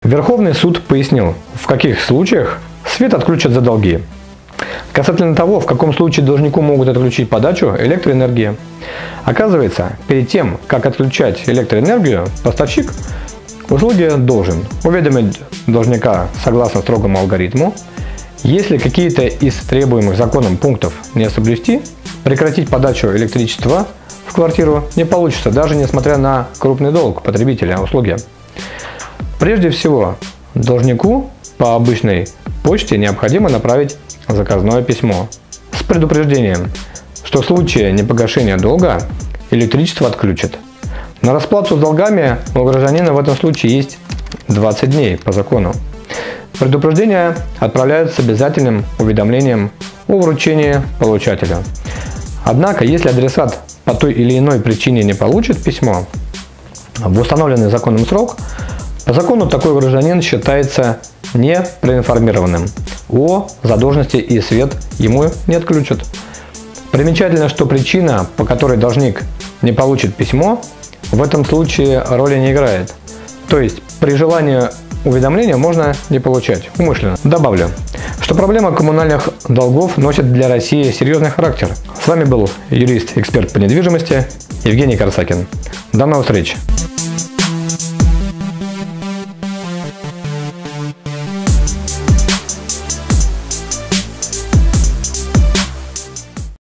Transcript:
Верховный суд пояснил, в каких случаях свет отключат за долги. Касательно того, в каком случае должнику могут отключить подачу электроэнергии. Оказывается, перед тем, как отключать электроэнергию, поставщик услуги должен уведомить должника согласно строгому алгоритму, если какие-то из требуемых законом пунктов не соблюсти, прекратить подачу электричества в квартиру не получится, даже несмотря на крупный долг потребителя услуги. Прежде всего, должнику по обычной почте необходимо направить заказное письмо с предупреждением, что в случае непогашения долга электричество отключат. На расплату с долгами у гражданина в этом случае есть 20 дней по закону. Предупреждения отправляются с обязательным уведомлением о вручении получателю. Однако, если адресат по той или иной причине не получит письмо в установленный законом срок, по закону такой гражданин считается не проинформированным о задолженности и свет ему не отключат. Примечательно, что причина, по которой должник не получит письмо, в этом случае роли не играет. То есть при желании уведомления можно не получать умышленно. Добавлю, что проблема коммунальных долгов носит для России серьезный характер. С вами был юрист-эксперт по недвижимости Евгений Корсакин. До новых встреч!